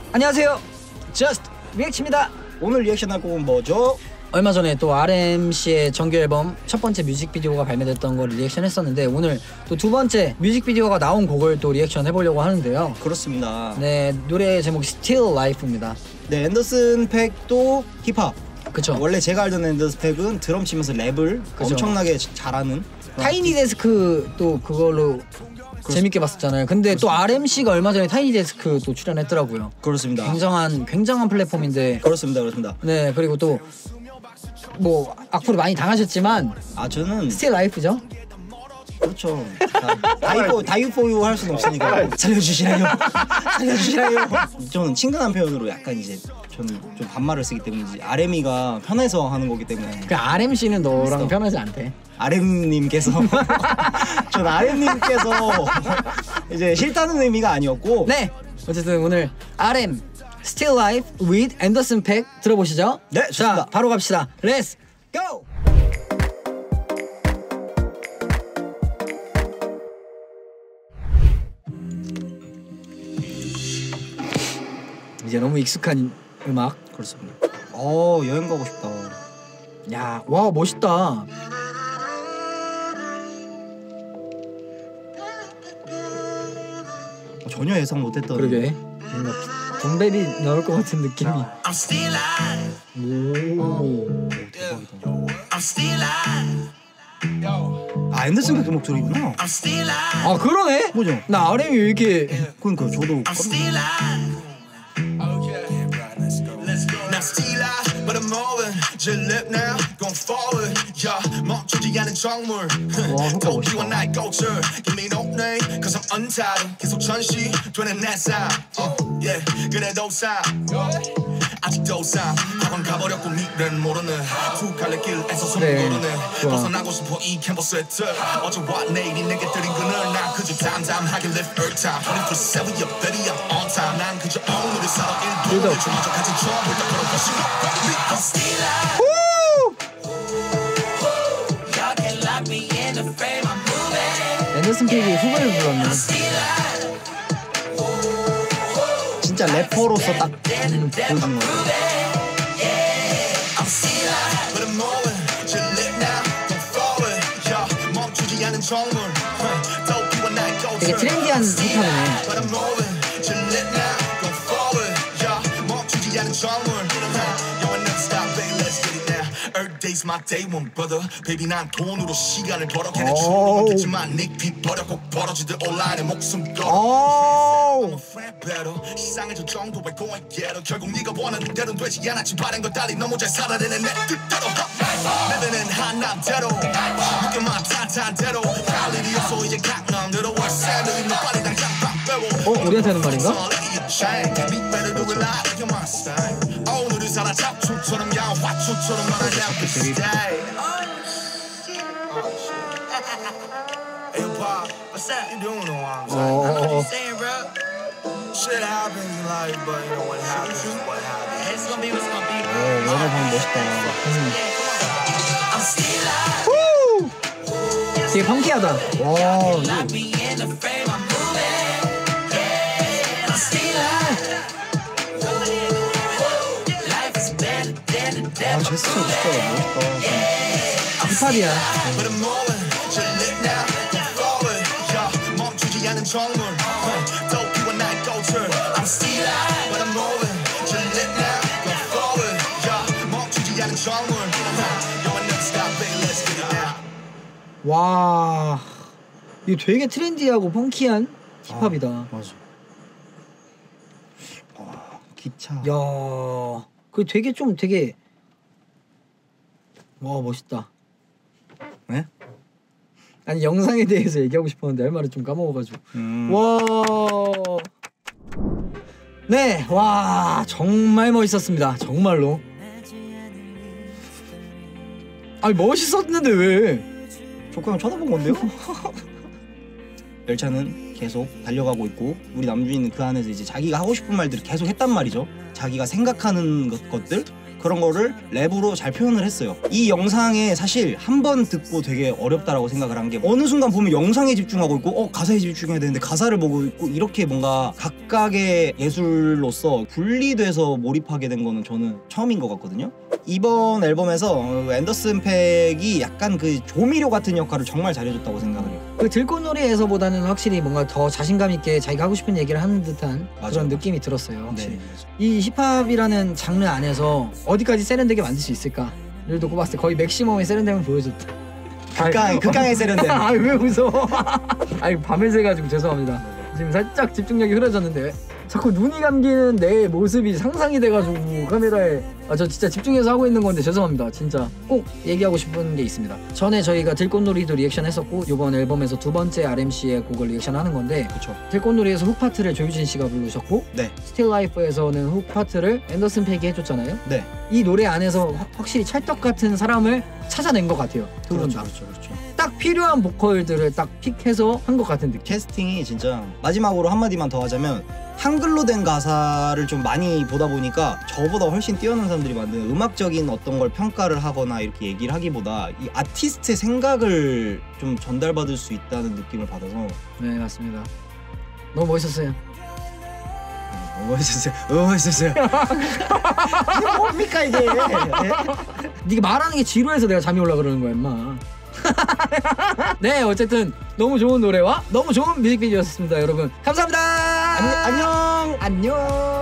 안녕하세요, 저스트 리액츠입니다. 오늘 리액션할 곡은 뭐죠? 얼마 전에 또 RM씨의 정규 앨범 첫 번째 뮤직비디오가 발매됐던 걸 리액션했었는데 오늘 또 두 번째 뮤직비디오가 나온 곡을 또 리액션 해보려고 하는데요. 그렇습니다. 네, 노래 제목이 Still Life입니다. 네, 앤더슨 팩도 힙합. 그쵸. 원래 제가 알던 앤더슨 팩은 드럼 치면서 랩을 그쵸. 엄청나게 잘하는 타이니 데스크 또 그걸로 재밌게 봤었잖아요. 근데 또 RMC가 얼마 전에 타이니 데스크 또 출연했더라고요. 그렇습니다. 굉장한 플랫폼인데. 그렇습니다. 네, 그리고 또 뭐 악플이 많이 당하셨지만 저는 스틸 라이프죠. 그렇죠. 다이포유 할 수는 없으니까 살려주시라요. 저는 친근한 표현으로 약간 이제 저는 좀 반말을 쓰기 때문이지 RM이가 편해서 하는 거기 때문에. 그 RMC는 너랑 편하지 않대. RM님께서 전 RM님께서 이제 싫다는 의미가 아니었고. 네, 어쨌든 오늘 RM Still Life with 앤더슨 팩 들어보시죠. 네, 좋습니다. 자, 바로 갑시다. Let's go. 이제 너무 익숙한 음악. 그렇습니다. 여행 가고 싶다. 야, 와 멋있다. 전혀 예상 못했던. 그러게. 뭔가 동백이 나올 것 같은 느낌이. 오. 앤더슨 팩 목소리구나. 아 그러네. 뭐죠? 나 RM이 왜 이렇게. 그러니까 저도. 와, 효과 멋있다. 아직도 사방 가버렸고 미래는 모르는 두 갈래 길에서 숨고르는 벗어나고 싶어 이 캠퍼스의 틀 어제와 내일이 내게 들인 그늘 난 그저 담담하게 live every time 24/7 you're better I'm on time 난 그저 오늘을 살아 일도 오늘 주마저 가진 처음부터 걸어보신 I'm still alive Y'all can lock me in the frame I'm moving 앤더슨 팩이 후배를 불렀네. 진짜 래퍼로서 딱 보여준 거예요. 되게 트렌디한 힙합이네. Day's my day one brother baby 난 돈으로 시간을 벌어 걔네 추억이겠지만 닉비 버려 꼭 벌어지듯 온라인에 목숨 걸어 I'm a friend better 시상해줄 정도의 고액계로 결국 네가 원하는 대로 되지 않았지 바란 것 달리 너무 잘 살아내는 내 뜻대로 내드는 한 남대로 느껴만 탄탄대로 할 일이 없어 이제 강남대로 월세는 너 빨리 당장 밥 빼고 우리한테 하는 말인가? 오늘을 살아 잡초처럼 야한 화초처럼 말하냐 Hey, what's up? You doing what I'm saying, bro? Shit happens in life, but you know what happens is what happens. It's gonna be what's gonna be. 영화 보면 멋있다. I'm still alive. 되게 펑키하다. 와. Lock me in the frame, I'm moving. Yeah, I'm still alive. Life is better than the devil. 제스처 진짜 멋있다. 힙합이야. 와, 이거 되게 트렌디하고 펑키한 힙합이다. 맞아. 기차. 야, 그 되게 와 멋있다. 네? 아니 영상에 대해서 얘기하고 싶었는데 할 말을 좀 까먹어가지고. 와, 네, 와 정말 멋있었습니다. 정말로. 아니 멋있었는데 왜? 저 그냥 쳐다본 건데요? 열차는 계속 달려가고 있고 우리 남주인은 그 안에서 이제 자기가 하고 싶은 말들을 계속 했단 말이죠. 자기가 생각하는 것들 그런 거를 랩으로 잘 표현을 했어요. 이 영상에 사실 한 번 듣고 되게 어렵다라고 생각을 한 게 어느 순간 보면 영상에 집중하고 있고 가사에 집중해야 되는데 가사를 보고 있고 이렇게 뭔가 각각의 예술로서 분리돼서 몰입하게 된 거는 저는 처음인 것 같거든요. 이번 앨범에서 앤더슨 팩이 약간 그 조미료 같은 역할을 정말 잘해줬다고 생각을 해요. 그 들꽃놀이에서보다는 확실히 뭔가 더 자신감 있게 자기가 하고 싶은 얘기를 하는 듯한 맞아요. 그런 느낌이 들었어요. 확실히. 네. 이 힙합이라는 장르 안에서 어디까지 세련되게 만들 수 있을까를 놓고 봤을 때 거의 맥시멈의 세련됨을 보여줬다. 극강의 세련됨. 아이 왜 웃어? 아이 밤을 새가지고 죄송합니다. 지금 살짝 집중력이 흐려졌는데 자꾸 눈이 감기는 내 모습이 상상이 돼가지고 카메라에 저 진짜 집중해서 하고 있는 건데 죄송합니다. 진짜 꼭 얘기하고 싶은 게 있습니다. 전에 저희가 들꽃놀이도 리액션 했었고 이번 앨범에서 두 번째 RMC의 곡을 리액션 하는 건데 그렇죠. 들꽃놀이에서 훅 파트를 조유진 씨가 부르셨고 네. 스틸 라이프에서는 훅 파트를 앤더슨 팩이 해줬잖아요. 네. 이 노래 안에서 확실히 찰떡 같은 사람을 찾아낸 것 같아요. 두 분 다. 그렇죠. 딱 필요한 보컬들을 딱 픽해서 한 것 같은 느낌. 캐스팅이 진짜 마지막으로 한마디만 더 하자면 한글로 된 가사를 좀 많이 보다 보니까 저보다 훨씬 뛰어난 사람들이 만드는 음악적인 어떤 걸 평가를 하거나 이렇게 얘기를 하기보다 이 아티스트의 생각을 좀 전달받을 수 있다는 느낌을 받아서 네 맞습니다. 너무 멋있었어요. 너무 멋있었어요. 이게 뭡니까 이게? 네가 말하는 게 지루해서 내가 잠이 올라 그러는 거야 임마. 네 어쨌든 너무 좋은 노래와 너무 좋은 뮤직비디오였습니다 여러분. 감사합니다. 안녕. 안녕.